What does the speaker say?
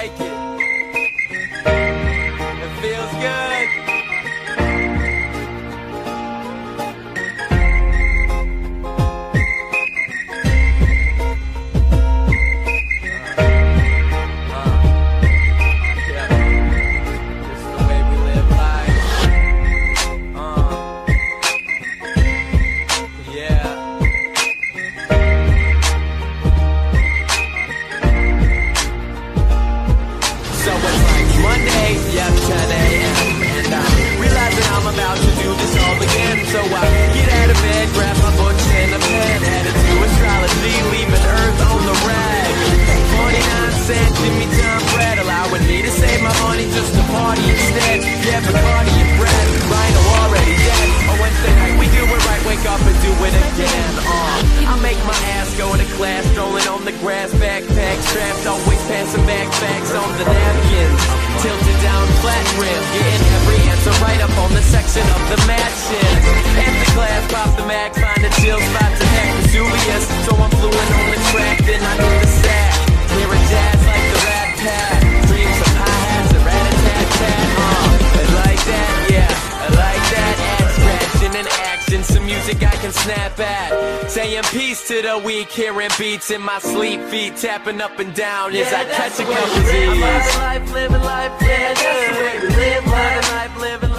like it. It feels good. So I get out of bed, grab my books and a pen, headed to astrology, leaving Earth on the rag. 49 cent Jimmy John bread, allowing me to save my money just to party instead. Yeah, Bacardi and bread, Rhino already dead. On Wednesday night we do it right, wake up and do it again. I make my ass go to class, strolling on the grass, backpack strapped, always passing back facts on the napkins. Tilted down flat rim, getting every answer right up on the section of the matches. After class, pop the mag, find a chill spot to hack Vesuvius. So I'm fluent on the track, then I do the sack. Hearing jazz like the Rat Pack, dreams of hi-hats and rat-a-tat-tat. I like that, yeah, I like that. Ass scratching and action, some music I can snap at. Saying peace to the weak, hearing beats in my sleep, feet tapping up and down as I catch a couple Z's. I'm living life, yeah, that's the way we live life, living life.